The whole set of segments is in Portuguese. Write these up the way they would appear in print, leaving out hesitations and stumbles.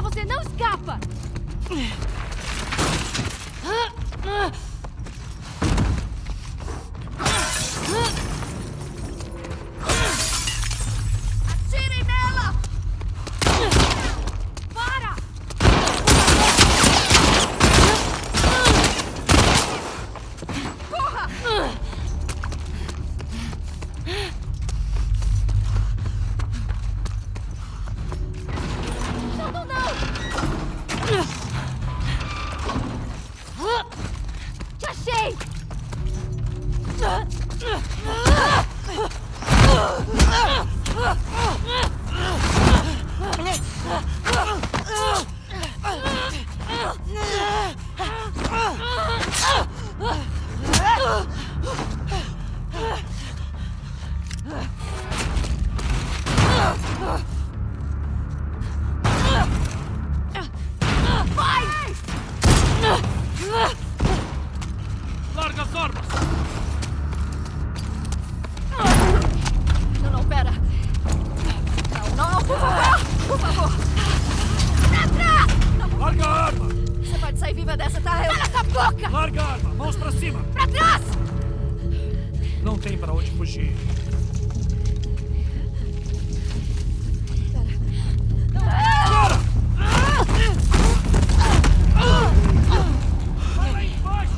Você não escapa! Atirem nela! Para! Corra! Não! Te achei! Larga as armas! Não, pera! Não, por favor! Por favor! Pra trás! Larga a arma! Você pode sair viva dessa, tá? Cala essa boca! Larga a arma! Mãos pra cima! Pra trás! Não tem pra onde fugir. Para! Vai lá embaixo!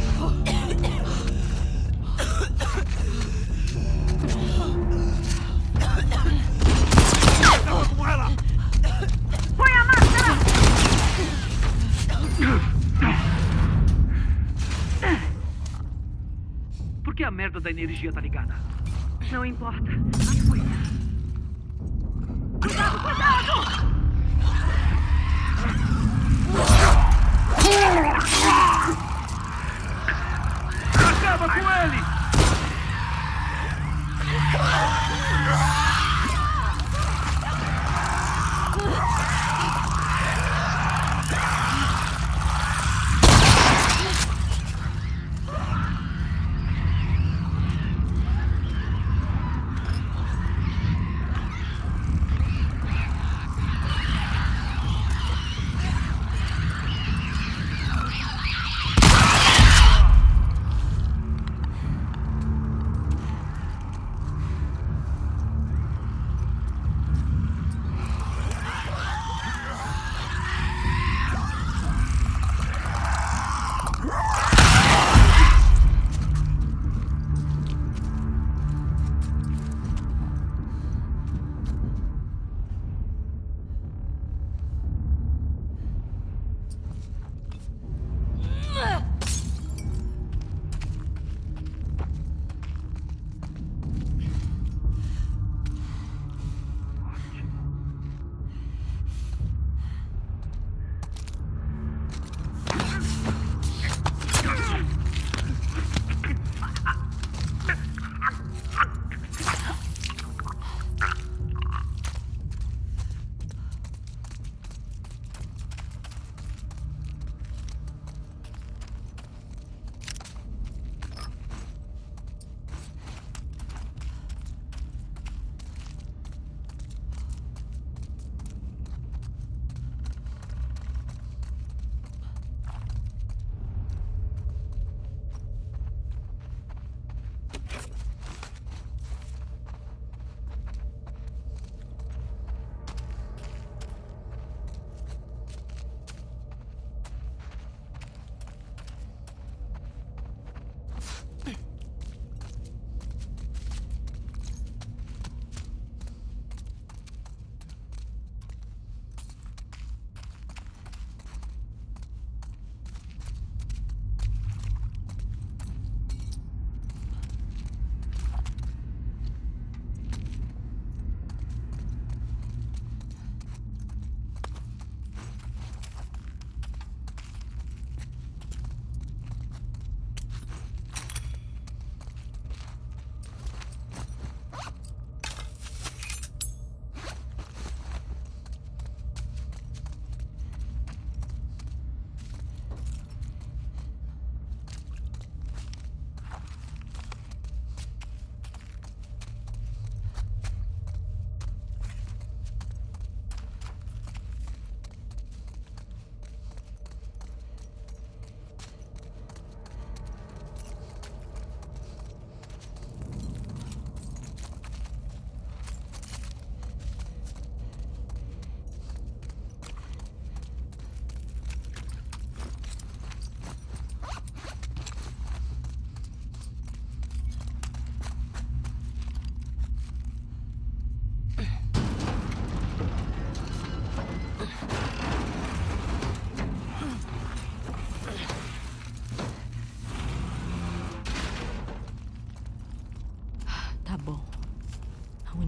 Acaba com ela! Põe a máscara! Por que a merda da energia tá ligada? Não importa. Cuidado, cuidado! Acaba com ele!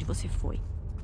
você foi.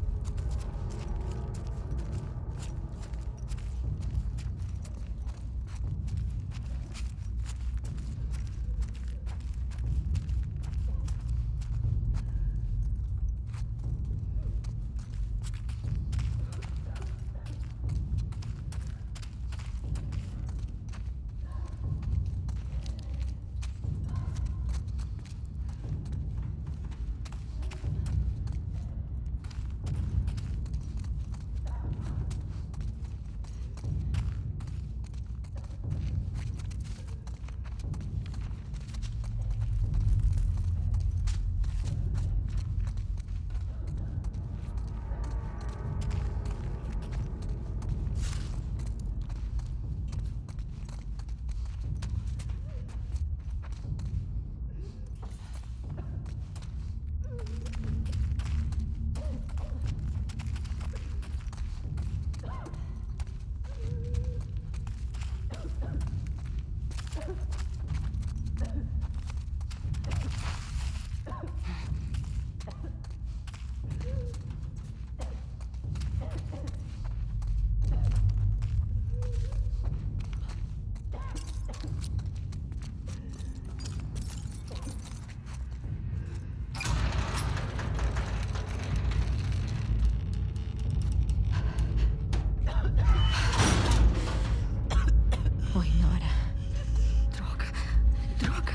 Oi, Nora. Droga. Droga.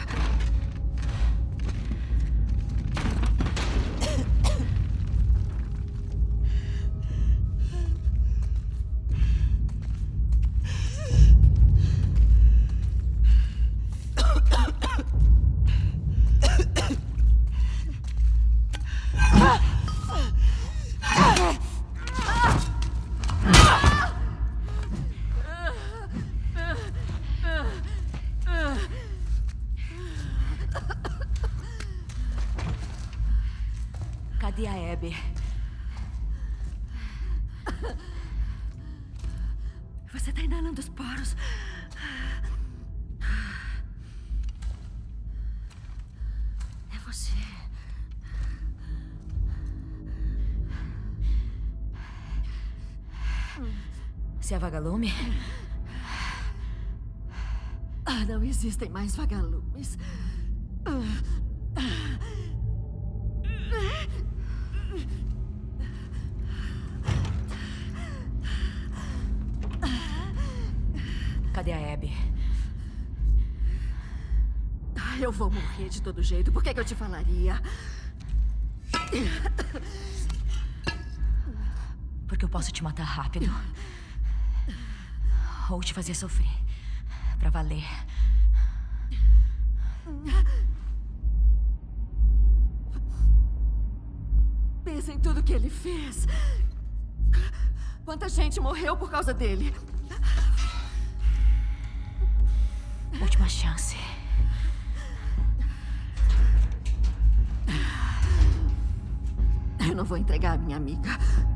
Cadê a Abby? Você tá inalando os poros. É você. Você é vagalume? Não existem mais vagalumes. Cadê a Abby? Eu vou morrer de todo jeito. Por que eu te falaria? Porque eu posso te matar rápido. Ou te fazer sofrer. Pra valer. Pensa em tudo que ele fez. Quanta gente morreu por causa dele. Última chance. Eu não vou entregar a minha amiga.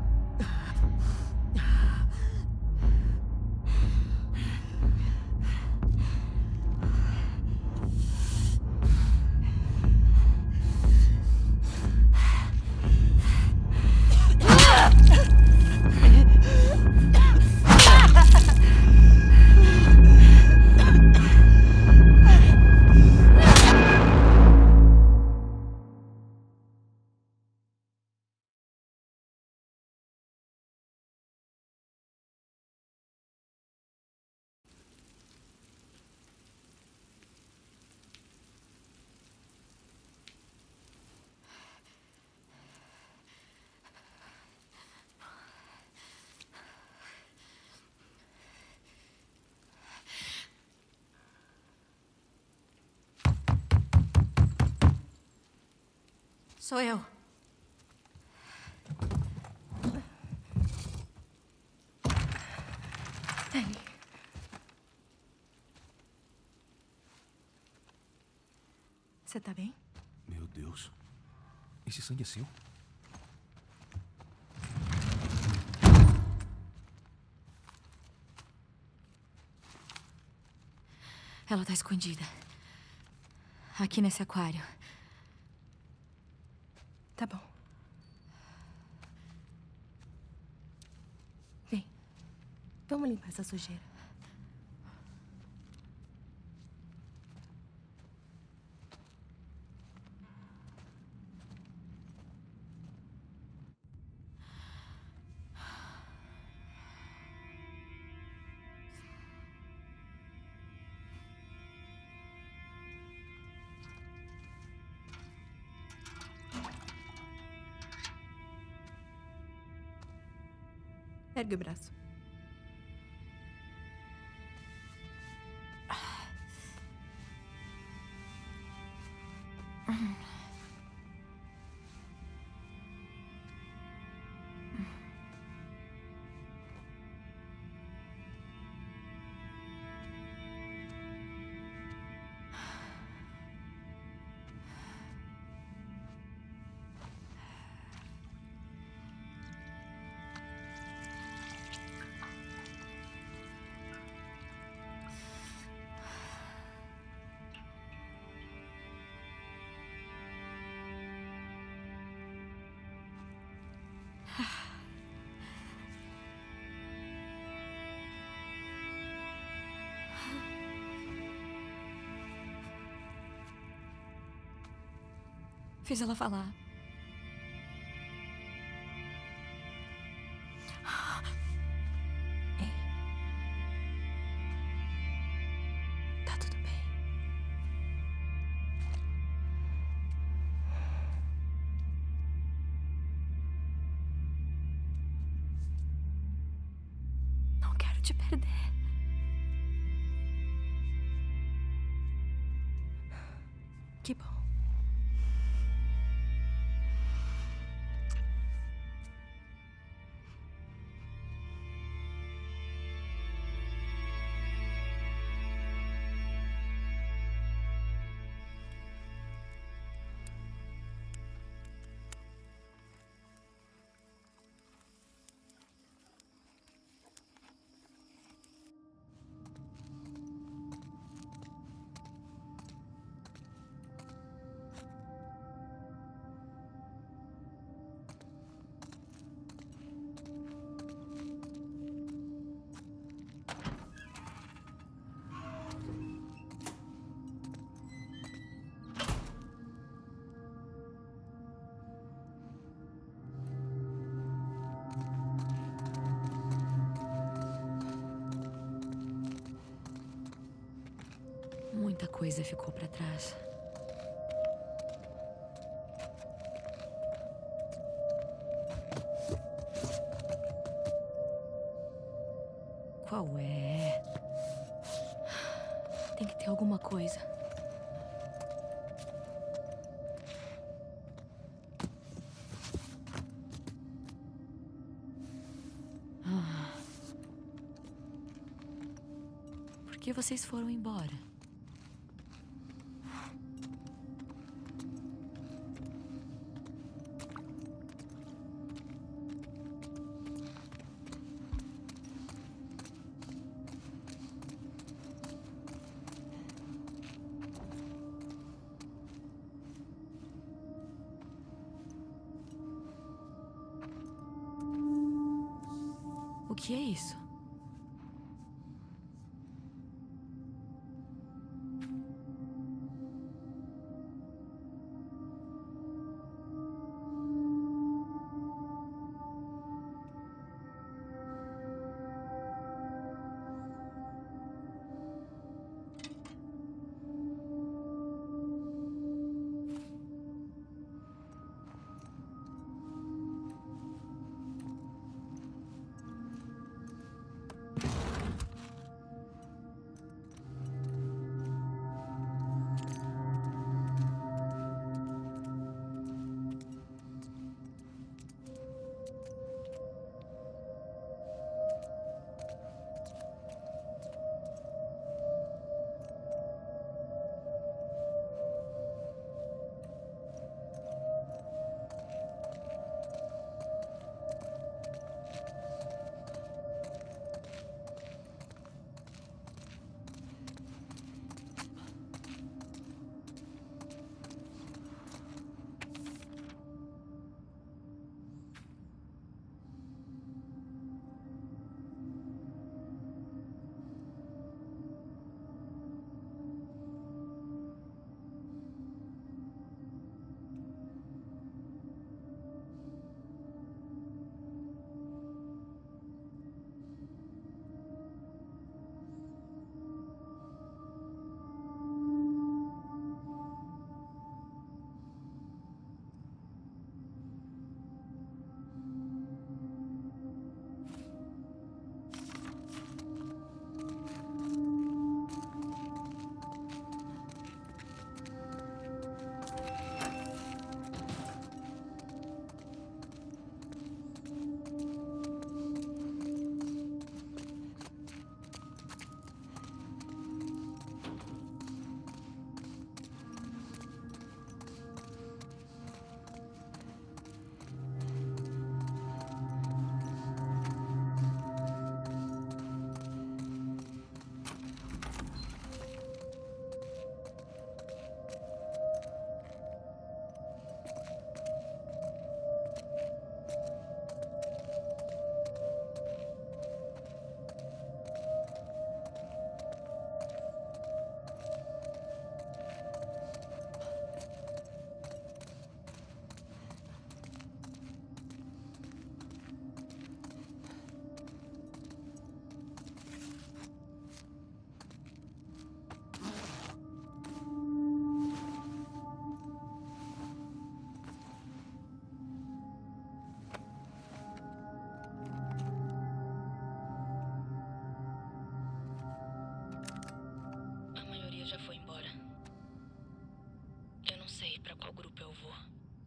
Sou eu. Ellie. Você tá bem? Meu Deus. Esse sangue é seu? Ela tá escondida. Aqui nesse aquário. Tá bom. Vamos limpar essa sujeira. Ergue o braço. Fiz ela falar. Ei. Tá tudo bem. Não quero te perder. Que bom. Muita coisa ficou pra trás. Qual é? Tem que ter alguma coisa. Por que vocês foram embora? O que é isso? sei pra qual grupo eu vou.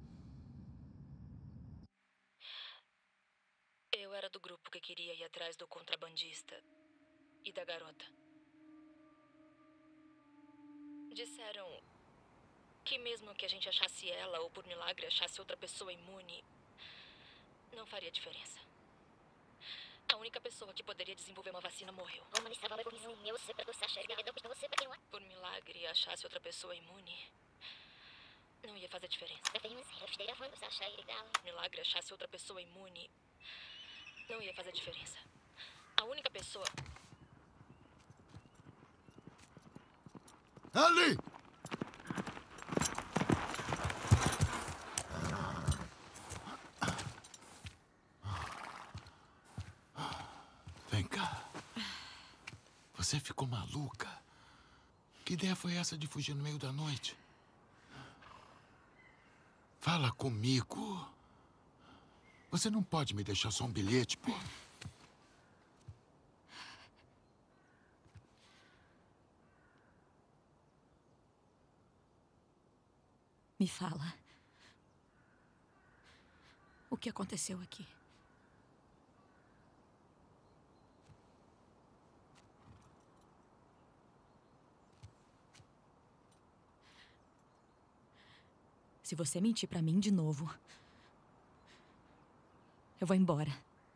Eu era do grupo que queria ir atrás do contrabandista e da garota. Disseram que mesmo que a gente achasse ela ou por milagre achasse outra pessoa imune, não faria diferença. A única pessoa que poderia desenvolver uma vacina morreu. Por milagre achasse outra pessoa imune, não ia fazer diferença. Por milagre achasse outra pessoa imune, não ia fazer diferença. A única pessoa... Ali! Vem cá. Você ficou maluca? Que ideia foi essa de fugir no meio da noite? Fala comigo. Você não pode me deixar só um bilhete, pô. Me fala. O que aconteceu aqui? Se você mentir pra mim de novo, eu vou embora.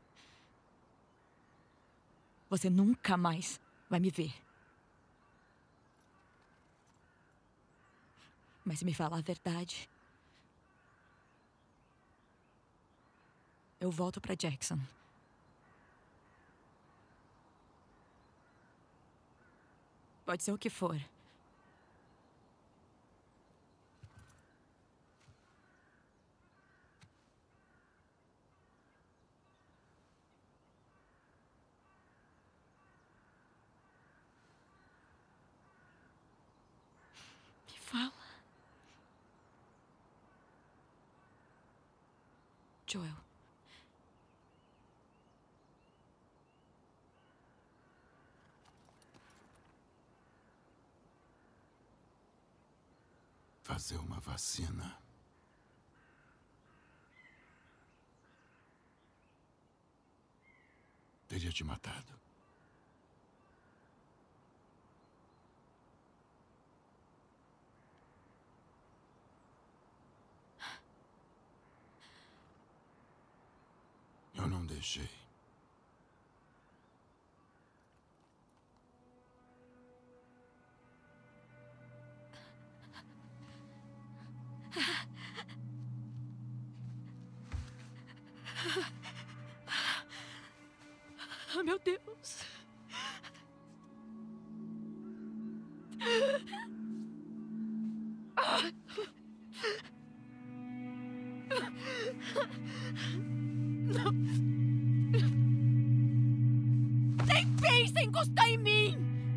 Você nunca mais vai me ver. Mas se me falar a verdade, eu volto pra Jackson. Pode ser o que for. Me fala. Joel. Fazer uma vacina. Teria te matado. Eu não deixei. Ah, meu Deus. Não. Nem pensa em encostar em mim!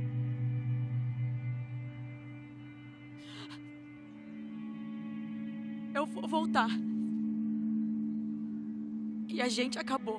Eu vou voltar. E a gente acabou.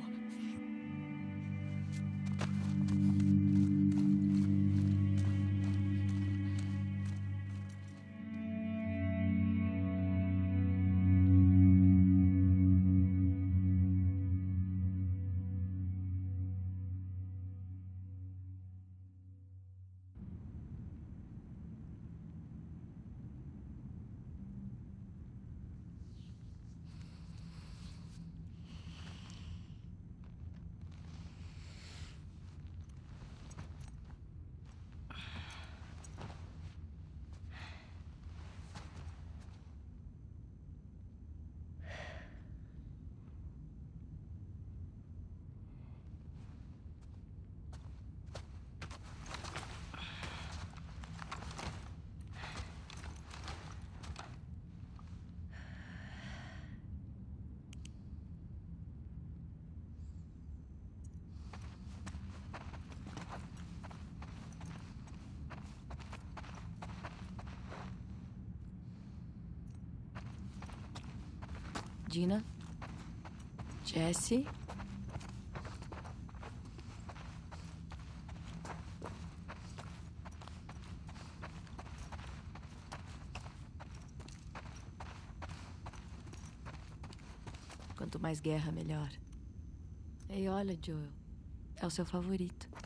Dina, Jesse, Quanto mais guerra, melhor. Ei, olha, Joel. É o seu favorito.